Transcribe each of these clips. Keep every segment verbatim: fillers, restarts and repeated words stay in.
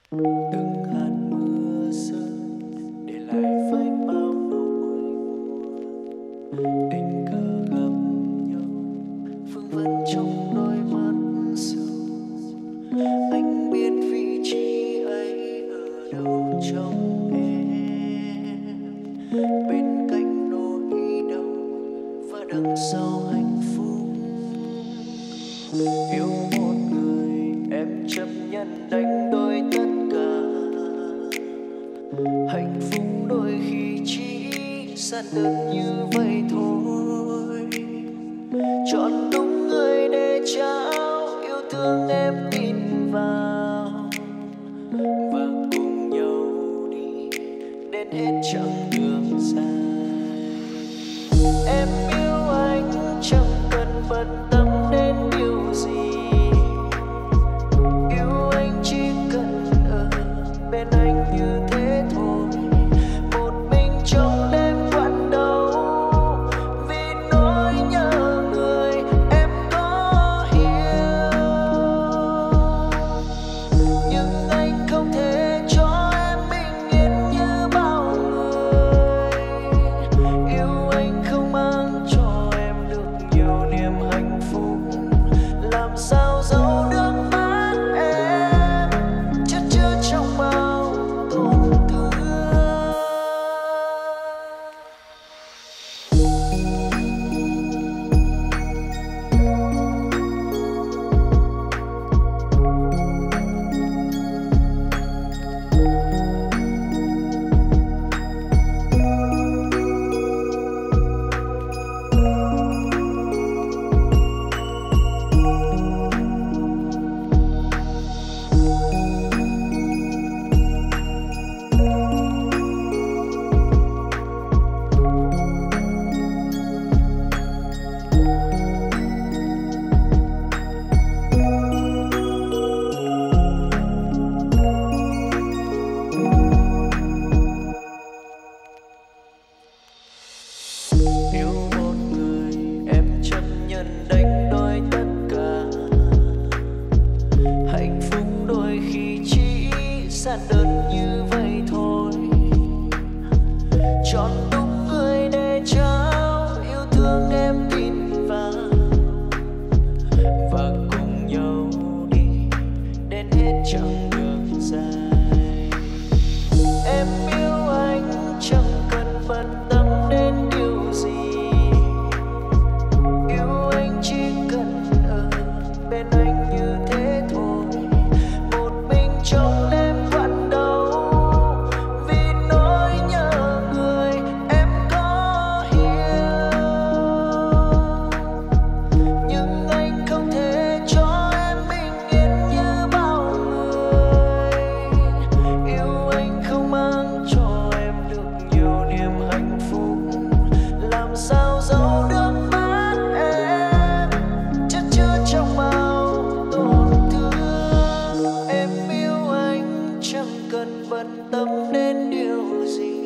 từng hạt mưa rơi để lại vách bao nỗi buồn. Tình cờ gặp nhau vương vấn trong đôi mắt sầu. Anh biết vị trí ấy ở đâu trong em, bên cạnh nỗi đau và đằng sau hạnh phúc. Yêu một người em chấp nhận đánh đổi tất cả. Hạnh phúc đôi khi chỉ giản đơn như vậy thôi. Chọn đúng người để trao yêu thương em tin vào, và cùng nhau đi đến hết chặng đường dài. Em yêu anh chẳng cần bận tâm đến điều gì. Yêu anh chỉ cần ở bên anh như thế thôi. Một mình trong đêm quặn đau vì nỗi nhớ người em có hiểu. Nhưng anh không thể cho em bình yên như bao người. Yêu anh không mang cho em được nhiều niềm hạnh phúc. Làm sao giấu nước mắt em chất chứa trong bao tổn thương. Yêu một người em chấp nhận đánh đổi tất cả. Hạnh phúc đôi khi chỉ giản đơn như vậy thôi. Chọn đúng người để trao yêu thương em tin vào, và cùng nhau đi đến hết chặng đường dài. Em yêu anh chẳng cần bận tâm đến điều gì. Yêu anh chỉ cần ở bên anh như thế thôi. Một mình trong đêm quặn đau vì nỗi nhớ người em có hiểu. Nhưng anh không thể cho em bình yên như bao người. Yêu anh không mang cho em được nhiều niềm hạnh phúc. Làm sao giấu nước mắt em chất chứa trong bao tổn thương. Em yêu anh chẳng cần bận tâm đến điều gì.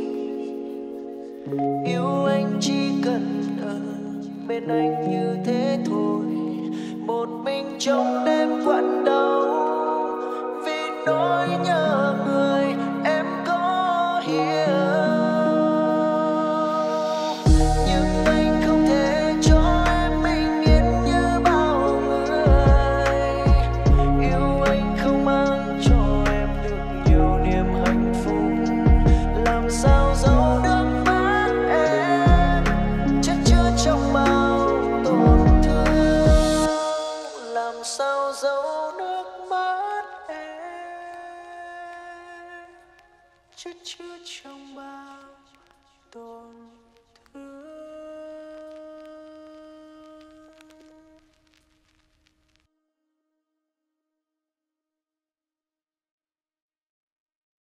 Yêu anh chỉ cần ở bên anh như thế thôi. Một mình trong đêm quặn đau vì nỗi nhớ người em có hiểu. Nhưng anh không thể cho em bình yên như bao người. Yêu anh không mang cho em được nhiều niềm hạnh phúc. Làm sao giấu nước mắt em chất chứa trong bao tổn thương. Làm sao giấu nước mắt em chất chứa trong bao tổn